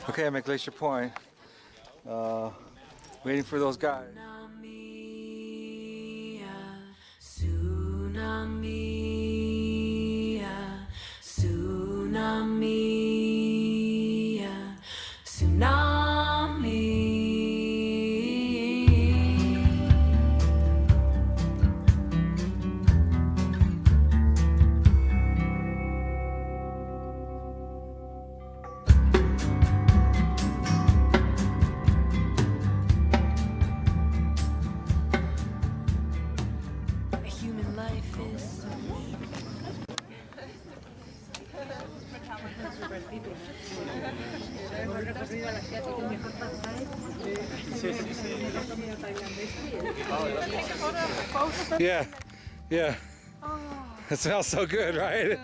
Okay, I'm at Glacier Point, waiting for those guys. Yeah, yeah. It smells so good, right?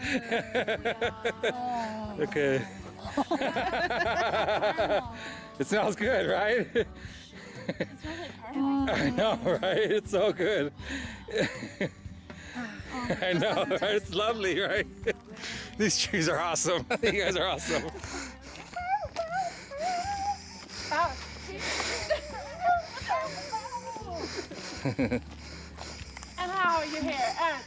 Okay. It smells good, right? It smells like carbon. I know, right? It's so good. I know, right? It's lovely, right? These trees are awesome. You guys are awesome. And how are your hair?